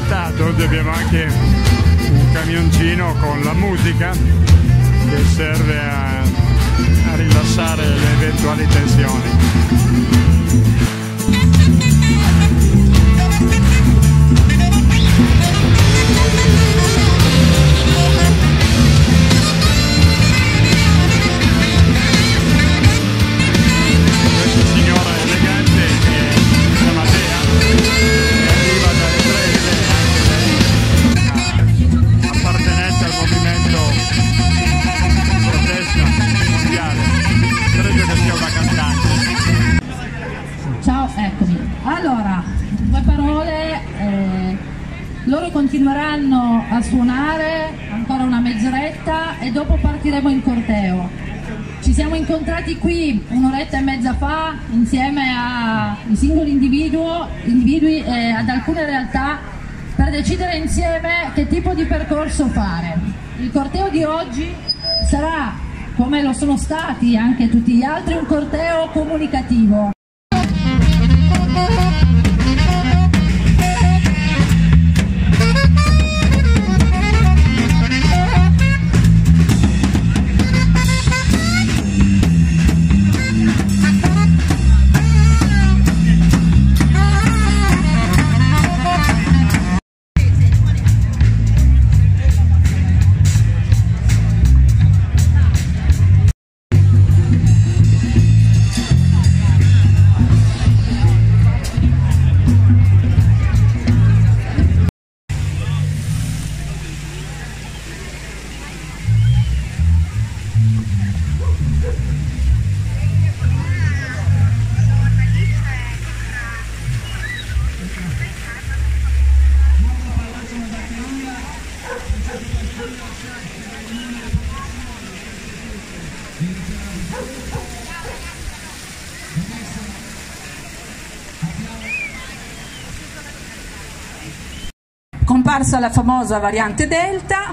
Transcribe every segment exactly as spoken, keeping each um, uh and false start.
portato. Oggi abbiamo anche un camioncino con la musica che serve a, a rilassare le eventuali tensioni. Allora, due parole, eh, loro continueranno a suonare ancora una mezz'oretta e dopo partiremo in corteo. Ci siamo incontrati qui un'oretta e mezza fa insieme ai singoli individui e ad alcune realtà per decidere insieme che tipo di percorso fare. Il corteo di oggi sarà, come lo sono stati anche tutti gli altri, un corteo comunicativo. Comparsa la famosa variante Delta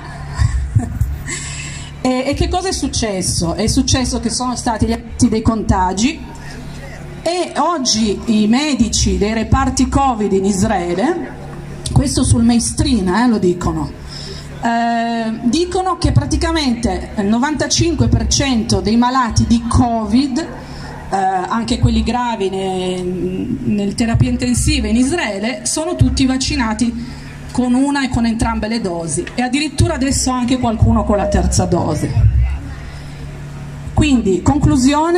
e, e che cosa è successo? È successo che sono stati gli atti dei contagi e oggi i medici dei reparti Covid in Israele, questo sul mainstream eh, lo dicono, eh, dicono che praticamente il novantacinque per cento dei malati di Covid, eh, anche quelli gravi ne, nel terapia intensiva in Israele, sono tutti vaccinati con una e con entrambe le dosi e addirittura adesso anche qualcuno con la terza dose. Quindi, conclusione,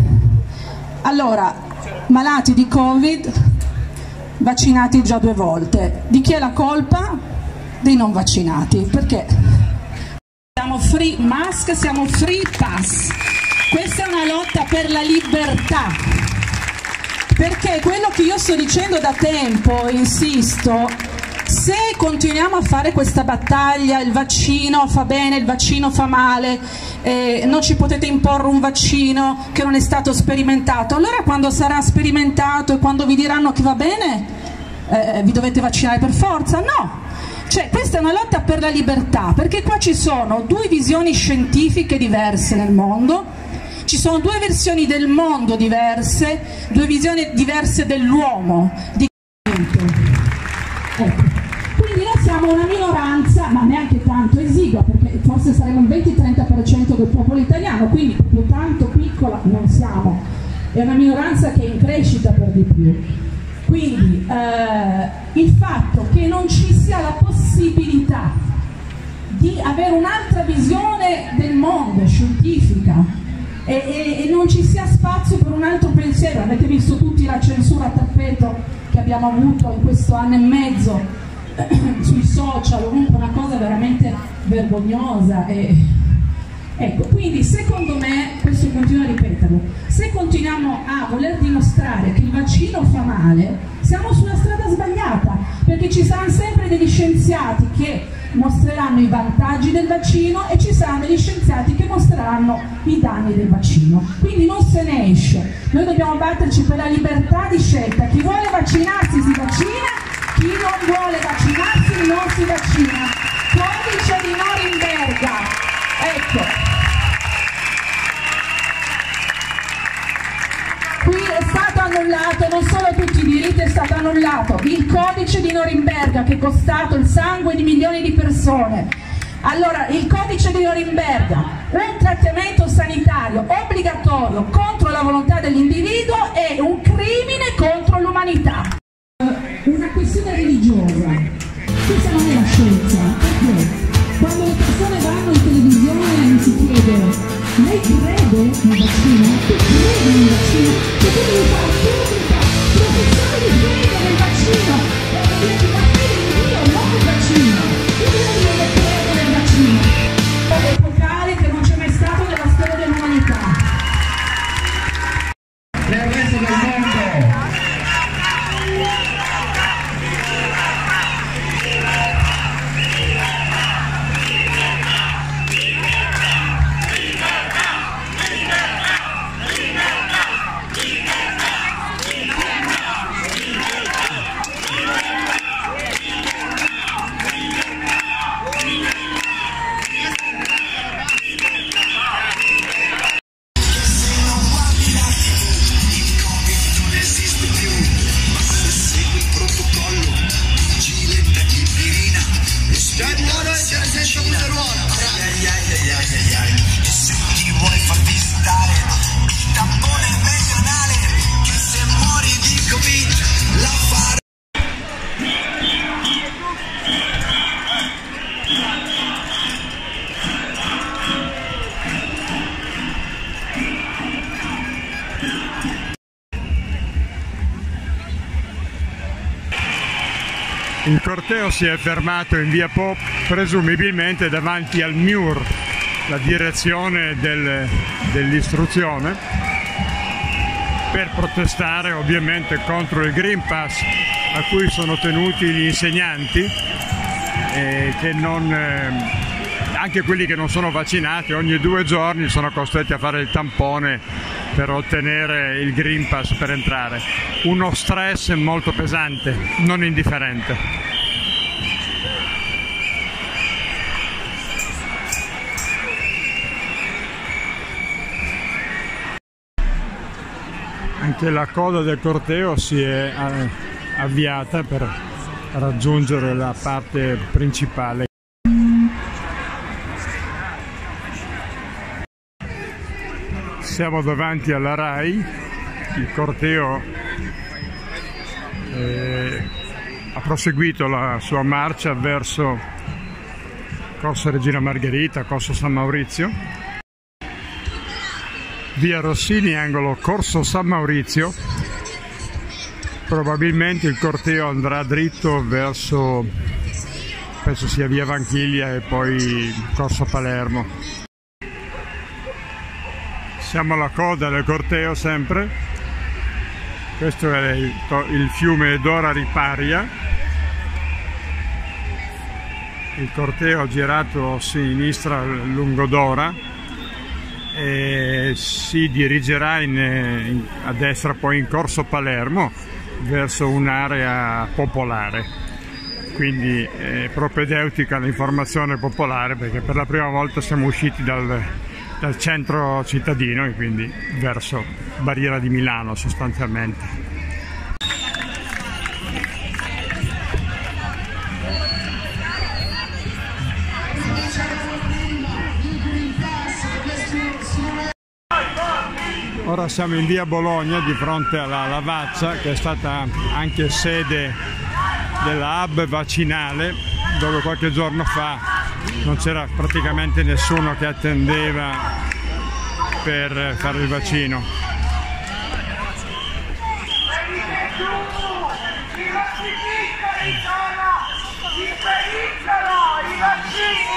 allora, malati di Covid, vaccinati già due volte. Di chi è la colpa? Dei non vaccinati, perché siamo free mask, siamo free pass. Questa è una lotta per la libertà, perché quello che io sto dicendo da tempo, insisto, se continuiamo a fare questa battaglia, il vaccino fa bene, il vaccino fa male, eh, non ci potete imporre un vaccino che non è stato sperimentato, allora quando sarà sperimentato e quando vi diranno che va bene, eh, vi dovete vaccinare per forza? No! Cioè, questa è una lotta per la libertà, perché qua ci sono due visioni scientifiche diverse nel mondo, ci sono due versioni del mondo diverse, due visioni diverse dell'uomo. Di... Ecco. Quindi noi siamo una minoranza, ma neanche tanto esigua, perché forse saremo il venti trenta per cento del popolo italiano, quindi proprio tanto piccola non siamo, è una minoranza che è in crescita per di più. Quindi eh, il fatto che non ci sia la possibilità di avere un'altra visione del mondo scientifica e, e, e non ci sia spazio per un altro pensiero, avete visto tutti la censura a tappeto che abbiamo avuto in questo anno e mezzo sui social, ovunque, una cosa veramente vergognosa e... ecco, quindi secondo me, questo continuo a ripeterlo, se continuiamo a voler dimostrare che il vaccino fa male, siamo sulla strada sbagliata, perché ci saranno sempre degli scienziati che mostreranno i vantaggi del vaccino e ci saranno degli scienziati che mostreranno i danni del vaccino, quindi non se ne esce. Noi dobbiamo batterci per la libertà di scelta, chi vuole vaccinarsi si vaccina, chi non vuole vaccinarsi non si vaccina. Codice di Norimberga, ecco, qui è stato annullato non solo tutti i diritti, è stato stato annullato il codice di Norimberga che è costato il sangue di milioni di persone. Allora, il codice di Norimberga, un trattamento sanitario obbligatorio contro la volontà dell'individuo è un crimine contro l'umanità. Una questione religiosa, questa non è la scienza, perché quando le persone vanno in televisione si chiede: lei crede nel vaccino? Tu credi nel vaccino? Tu devi fare pubblica, professore di fede nel vaccino, perché devi fare in Dio, non nel vaccino. Tu devi credere nel vaccino. È epocale che non c'è mai stato nella storia dell'umanità. Nel resto del mondo. Il corteo si è fermato in via Po, presumibilmente davanti al M I U R, la direzione del, dell'istruzione, per protestare ovviamente contro il Green Pass a cui sono tenuti gli insegnanti, eh, che non, eh, anche quelli che non sono vaccinati ogni due giorni sono costretti a fare il tampone per ottenere il Green Pass per entrare. Uno stress molto pesante, non indifferente. Anche la coda del corteo si è avviata per raggiungere la parte principale. Siamo davanti alla RAI, il corteo eh, ha proseguito la sua marcia verso Corso Regina Margherita, Corso San Maurizio, via Rossini, angolo Corso San Maurizio. Probabilmente il corteo andrà dritto verso, penso sia via Vanchiglia e poi Corso Palermo. Siamo alla coda del corteo sempre. Questo è il, il fiume Dora Riparia. Il corteo ha girato a sinistra lungo Dora e si dirigerà in, in, a destra poi in Corso Palermo verso un'area popolare. Quindi è propedeutica all'informazione popolare, perché per la prima volta siamo usciti dal dal centro cittadino e quindi verso Barriera di Milano sostanzialmente. Ora siamo in via Bologna di fronte alla Lavazza, che è stata anche sede della hub vaccinale, dove qualche giorno fa non c'era praticamente nessuno che attendeva per fare il vaccino. I vaccinisti sono, impediscono i vaccini,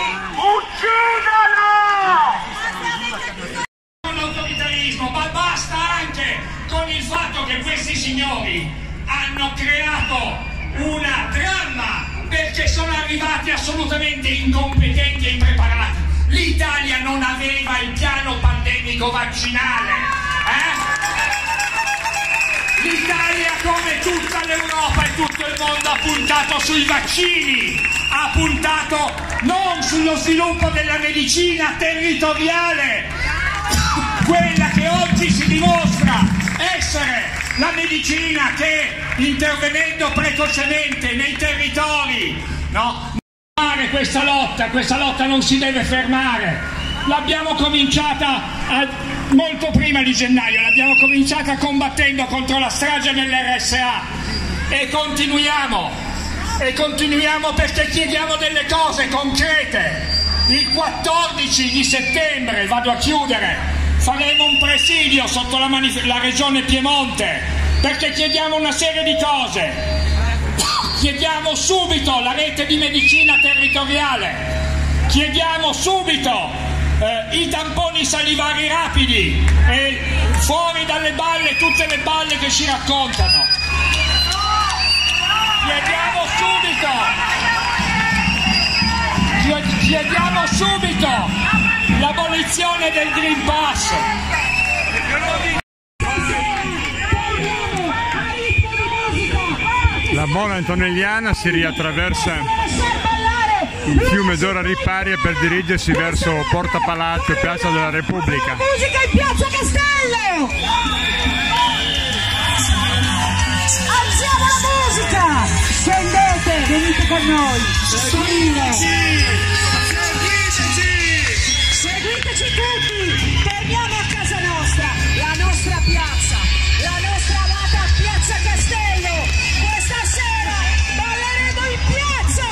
uccidono! L'autoritarismo, ma basta anche con il fatto che questi signori hanno creato una dramma perché sono arrivati assolutamente incompetenti e impreparati. L'Italia non aveva il piano pandemico vaccinale, eh? L'Italia, come tutta l'Europa e tutto il mondo, ha puntato sui vaccini, ha puntato non sullo sviluppo della medicina territoriale, quella che oggi si dimostra essere la medicina che, intervenendo precocemente nei territori, no? Questa lotta, questa lotta non si deve fermare. L'abbiamo cominciata a, molto prima di gennaio, l'abbiamo cominciata combattendo contro la strage nell'R S A e continuiamo, e continuiamo perché chiediamo delle cose concrete. Il quattordici di settembre, vado a chiudere, faremo un presidio sotto la, la regione Piemonte perché chiediamo una serie di cose. Chiediamo subito la rete di medicina territoriale, chiediamo subito eh, i tamponi salivari rapidi e fuori dalle balle tutte le balle che ci raccontano. Chiediamo subito, chiediamo subito l'abolizione del Green Pass. La Mole Antonelliana si riattraversa il fiume d'Ora Riparia per dirigersi verso Porta Palazzo e Piazza della Repubblica. Musica in Piazza Castello! Alziamo la musica! Scendete, venite con noi! Seguiteci! Seguiteci tutti! Torniamo a casa nostra, la nostra piazza, la nostra amata Piazza Castello! Questa sera balleremo in piazza!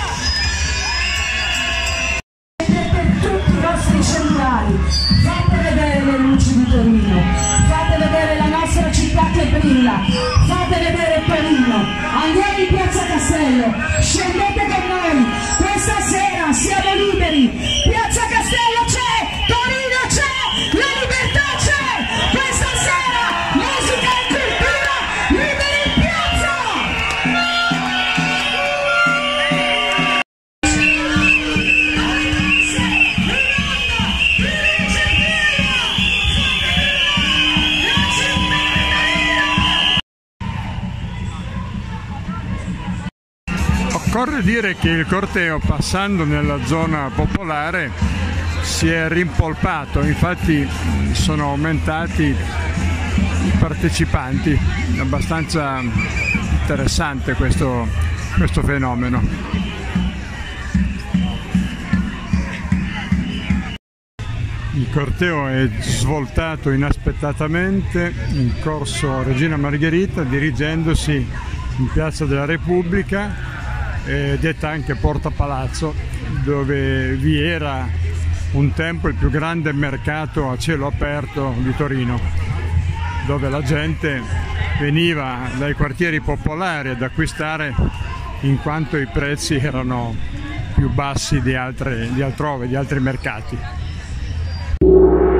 Per tutti i vostri cellulari, fate vedere le luci di Torino, fate vedere la nostra città che brilla, fate vedere Torino, andiamo in Piazza Castello, scendete con noi, questa sera siamo liberi, Piazza Castello c'è, Torino c'è, la libertà c'è, questa sera musica e cultura, liberi in piazza! Occorre dire che il corteo, passando nella zona popolare, si è rimpolpato, infatti sono aumentati i partecipanti, abbastanza interessante questo, questo fenomeno. Il corteo è svoltato inaspettatamente in corso Regina Margherita, dirigendosi in Piazza della Repubblica, eh, detta anche Porta Palazzo, dove vi era un tempo il più grande mercato a cielo aperto di Torino, dove la gente veniva dai quartieri popolari ad acquistare in quanto i prezzi erano più bassi di, altre, di altrove, di altri mercati.